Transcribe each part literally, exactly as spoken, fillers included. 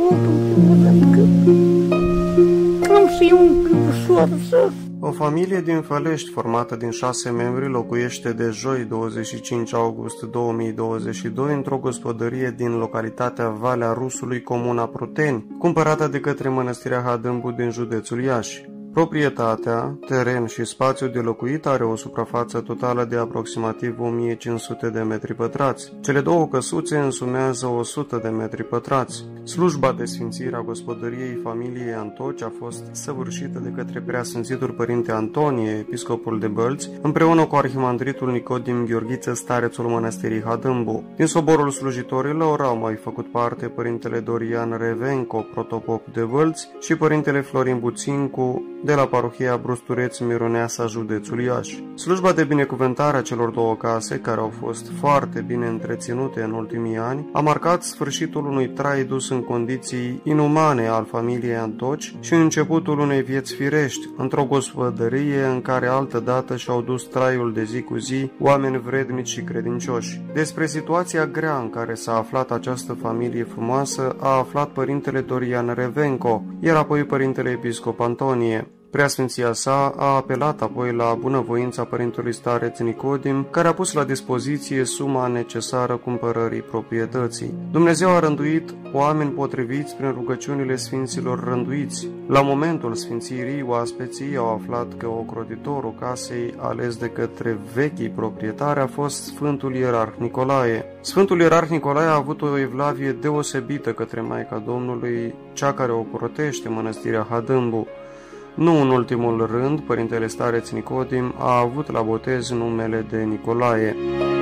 Am și un ușor să... O familie din Fălești, formată din șase membri, locuiește de joi douăzeci și cinci august două mii douăzeci și doi într-o gospodărie din localitatea Valea Rusului, comuna Pruteni, cumpărată de către Mănăstirea Hadâmbu din județul Iași. Proprietatea, teren și spațiu de locuit are o suprafață totală de aproximativ o mie cinci sute de metri pătrați. Cele două căsuțe însumează o sută de metri pătrați. Slujba de sfințire a gospodăriei familiei Antoci a fost săvârșită de către Preasfințitul Părinte Antonie, episcopul de Bălți, împreună cu arhimandritul Nicodim Gheorghiță, starețul Mănăstirii Hadâmbu. Din soborul slujitorilor au mai făcut parte Părintele Dorian Revenco, protopop de Bălți, și Părintele Florin Buțincu, de la parohia Brustureț Mironeasa, județul Iași. Slujba de binecuvântare a celor două case, care au fost foarte bine întreținute în ultimii ani, a marcat sfârșitul unui trai dus în condiții inumane al familiei Antoci și începutul unei vieți firești, într-o gospodărie în care altădată și-au dus traiul de zi cu zi oameni vrednici și credincioși. Despre situația grea în care s-a aflat această familie frumoasă a aflat Părintele Dorian Revenco, iar apoi Părintele Episcop Antonie. Preasfinția sa a apelat apoi la bunăvoința Părintelui Stareț Nicodim, care a pus la dispoziție suma necesară cumpărării proprietății. Dumnezeu a rânduit oameni potriviți prin rugăciunile sfinților rânduiți. La momentul sfințirii, oaspeții au aflat că ocrotitorul casei ales de către vechii proprietari a fost Sfântul Ierarh Nicolae. Sfântul Ierarh Nicolae a avut o evlavie deosebită către Maica Domnului, cea care ocrotește Mănăstirea Hadâmbu. Nu în ultimul rând, Părintele Stareț Nicodim a avut la botez numele de Nicolae.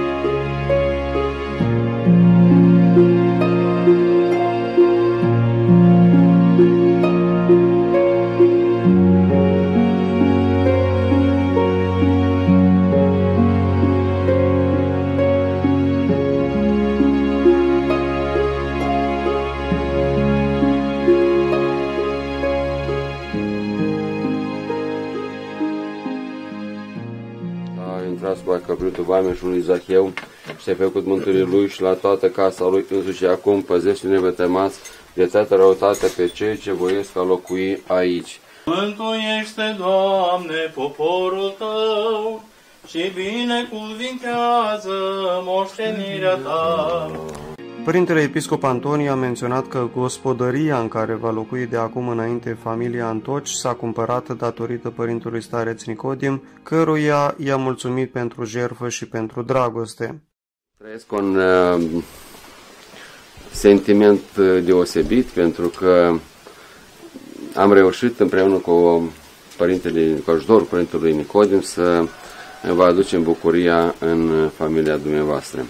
Sub acoperitul vameșului Zaheu și te-ai făcut mântuirea lui și la toată casa lui însuși acum păzește nevătămați de toată răutatea pe cei ce voiesc a locui aici. Mântuiește, Doamne, poporul Tău și binecuvintează moștenirea Ta. Părintele Episcop Antonie a menționat că gospodăria în care va locui de acum înainte familia Antoci s-a cumpărat datorită Părintelui Stareț Nicodim, căruia i-a mulțumit pentru jertfă și pentru dragoste. Trăiesc un uh, sentiment deosebit pentru că am reușit împreună cu Părintele, cu ajutorul Părintelui Nicodim să vă aducem bucuria în familia dumneavoastră.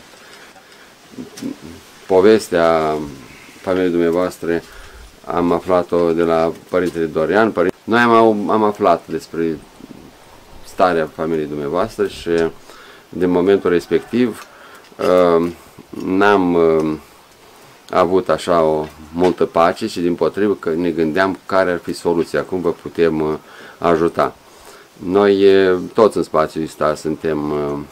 Povestea familiei dumneavoastră am aflat-o de la Părintele Dorian. Noi am, am aflat despre starea familiei dumneavoastră și din momentul respectiv n-am avut așa o multă pace și dimpotrivă că ne gândeam care ar fi soluția, cum vă putem ajuta. Noi toți în spațiul ăsta suntem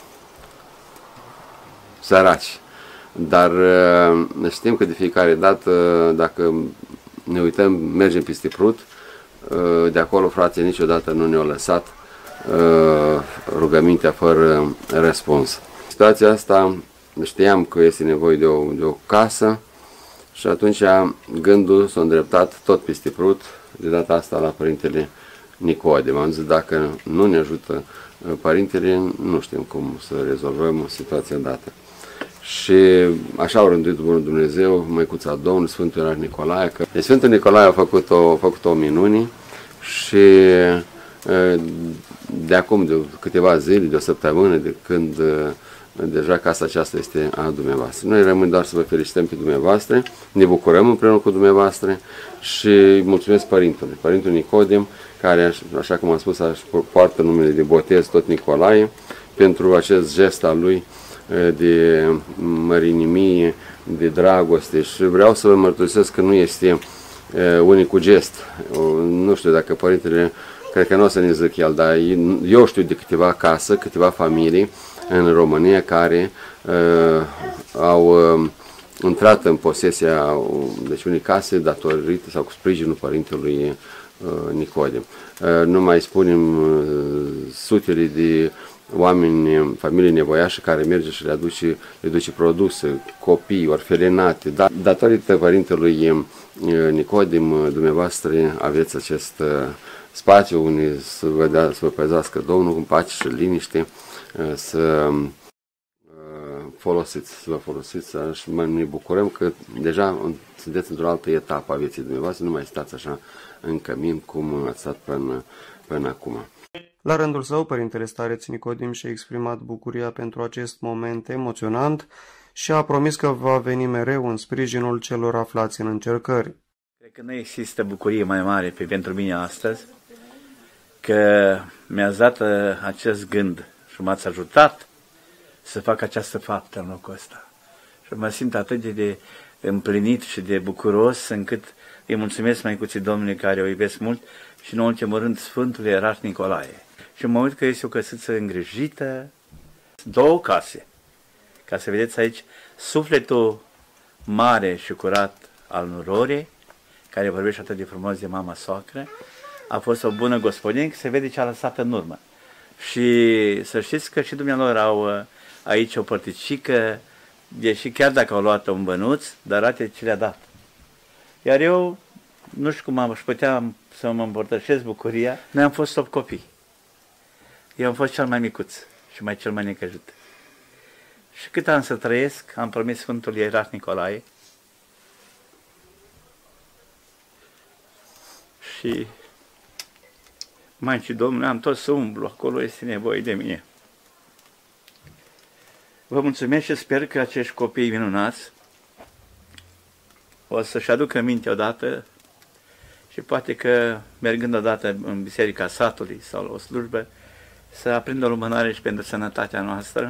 săraci. Dar știm că de fiecare dată, dacă ne uităm, mergem peste Prut, de acolo frații niciodată nu ne-au lăsat rugămintea fără răspuns. Situația asta știam că este nevoie de o, de o casă și atunci gândul s-a îndreptat tot peste Prut, de data asta la Părintele Nicodim. Am zis, dacă nu ne ajută Părintele, nu știm cum să rezolvăm situația dată. Și așa au rânduit Bunul Dumnezeu, Măicuța Domnului, Sfântul Ierarh Nicolae. Că Sfântul Nicolae a făcut o, a făcut o minune și de acum de câteva zile, de o săptămână, de când deja casa aceasta este a dumneavoastră. Noi rămân doar să vă felicităm pe dumneavoastră, ne bucurăm împreună cu dumneavoastră și mulțumesc Părintele, Părintele Nicodim, care, așa cum am spus, poartă numele de botez tot Nicolae, pentru acest gest al lui de mărinimie, de dragoste. Și vreau să vă mărturisesc că nu este unicul gest. Nu știu dacă Părintele, cred că nu o să ne zic el, dar eu știu de câteva case, câteva familii în România care uh, au uh, intrat în posesia deci unei case datorită sau cu sprijinul părintelui Nicodim. Nu mai spunem sutele de oameni, familii nevoiașe care merge și le aduce, le duce produse, copii, orfelinate. Da, datorită părintelui Nicodim, dumneavoastră aveți acest spațiu unde să vă, dea, să vă păzească Domnul în pace și liniște, să folosiți, să vă folosiți și ne bucurăm că deja sunteți într-o altă etapă a vieții dumneavoastră, nu mai stați așa în cămin cum ați stat până, până acum. La rândul său, părintele stareț Nicodim și-a exprimat bucuria pentru acest moment emoționant și a promis că va veni mereu în sprijinul celor aflați în încercări. Cred că nu există bucurie mai mare pe pentru mine astăzi, că mi-ați dat acest gând și m-ați ajutat să fac această faptă în locul ăsta. Și mă simt atât de împlinit și de bucuros încât îi mulțumesc mai cuții Domnului care o iubesc mult și în ultimul rând Sfântul Ierarh Nicolae. Și mă uit că este o căsuță îngrijită, două case, ca să vedeți aici sufletul mare și curat al Nurorei, care vorbește atât de frumos de mama soacră, a fost o bună gospodină, că se vede ce a lăsat în urmă. Și să știți că și dumnealor au aici o părticică, deși chiar dacă au luat un bănuț, dar arate ce le-a dat. Iar eu, nu știu cum aș putea să mă împărtășesc bucuria, noi am fost opt copii. Eu am fost cel mai micuț și mai cel mai necăjut. Și cât am să trăiesc, am promis Sfântul Ierarh Nicolae și Maicii Domnului, am tot să umblu, acolo este nevoie de mine. Vă mulțumesc și sper că acești copii minunați o să-și aducă minte odată și poate că mergând odată în biserica satului sau la o slujbă, să aprindă o lumânare și pentru sănătatea noastră,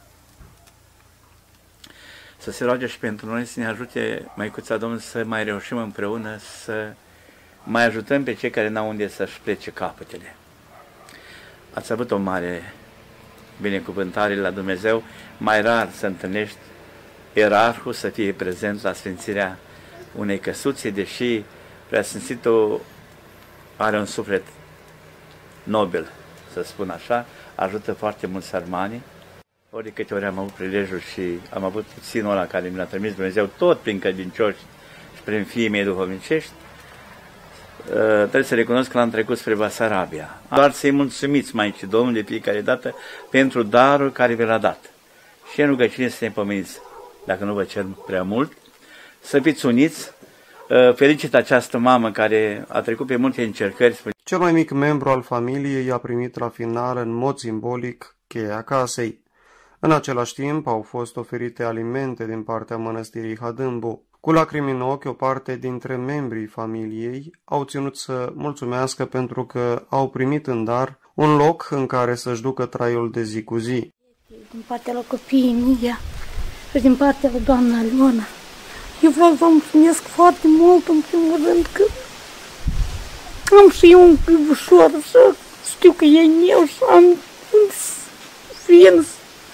să se roage și pentru noi să ne ajute Măicuța Domnului să mai reușim împreună să mai ajutăm pe cei care n-au unde să-și plece capătele. Ați avut o mare binecuvântare la Dumnezeu, mai rar să întâlnești ierarhul să fie prezent la sfințirea unei căsuțe, deși Preasfințitul are un suflet nobil, să spun așa, ajută foarte mulți sărmani. Ori de câte ori am avut prilejul și am avut puținul ăla care mi l-a trimis Dumnezeu, tot prin credincioși și prin fiii mei duhovnicești, trebuie să recunosc că l-am trecut spre Basarabia. Doar să-i mulțumiți Maicii Domnului de fiecare dată pentru darul care vi l-a dat. Și în rugăciune să ne pomeniți, dacă nu vă cer prea mult, să fiți uniți. Felicit această mamă care a trecut pe multe încercări. Cel mai mic membru al familiei a primit la final, în mod simbolic, cheia casei. În același timp, au fost oferite alimente din partea mănăstirii Hadâmbu. Cu lacrimi în ochi, o parte dintre membrii familiei au ținut să mulțumească pentru că au primit în dar un loc în care să-și ducă traiul de zi cu zi. Din partea la copiii mei și din partea la doamna Aliona, eu vreau să vă mulțumesc foarte mult, în primul rând, că am și eu un ușor să știu că e meu și am vins.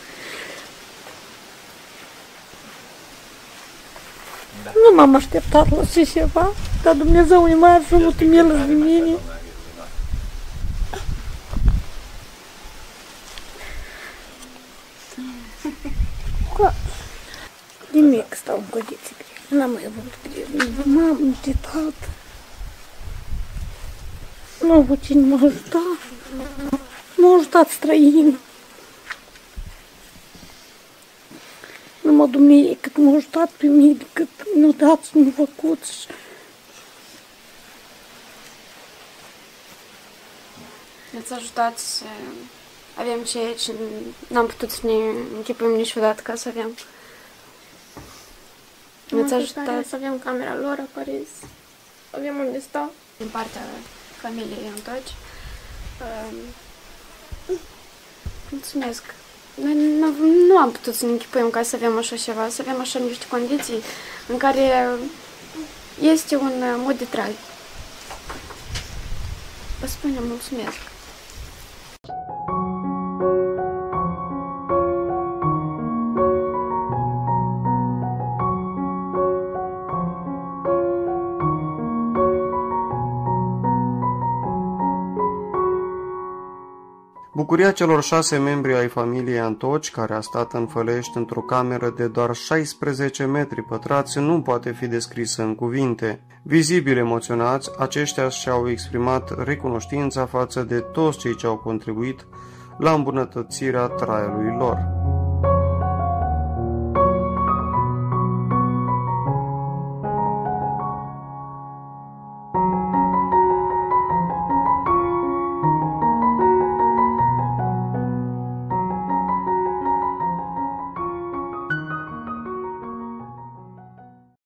Da. Nu m-am așteptat la așa ceva, dar Dumnezeu e mai și mult milă de mine. Din mic stau în condiții grele, n-am mai avut grele, mamă, de tată. Nu am avut cine m-a ajutat, m-au ajutat străini. Numai Dumnezeu cât m-a ajutat pe mine, cât mi-a dat să mi-a făcut. Ne-ați ajutat să avem ceea ce n-am putut să ne închipuim niciodată ca să avem. Ne-ați ajutat să avem camera lor, Paris, avem unde stau. Din partea familiei întoci. Mulțumesc. Noi nu, nu am putut să ne închipuim ca să avem așa ceva, să avem așa niște condiții în care este un mod de trai. Vă spunem mulțumesc. Bucuria celor șase membri ai familiei Antoci, care a stat în Fălești într-o cameră de doar șaisprezece metri pătrați, nu poate fi descrisă în cuvinte. Vizibil emoționați, aceștia și-au exprimat recunoștința față de toți cei ce au contribuit la îmbunătățirea traiului lor.